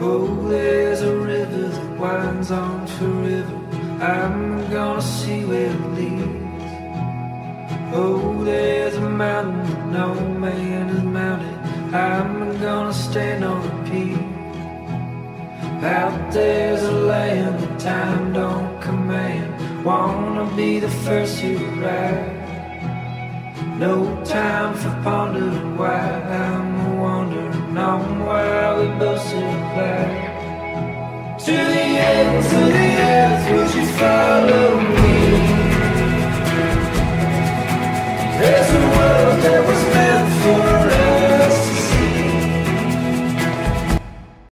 Oh, there's a river that winds on forever. I'm gonna see where it leads. Oh, there's a mountain that no man has mounted. I'm gonna stand on a peak. Out there's a land that time don't command. Wanna be the first to arrive. No time for pondering why. I'm wondering on why we both sit back. To the ends of the